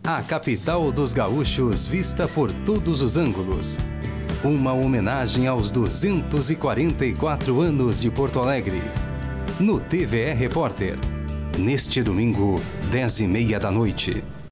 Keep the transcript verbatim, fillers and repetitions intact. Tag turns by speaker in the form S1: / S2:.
S1: A capital dos gaúchos vista por todos os ângulos. Uma homenagem aos duzentos e quarenta e quatro anos de Porto Alegre. No T V E Repórter. Neste domingo, dez e meia da noite.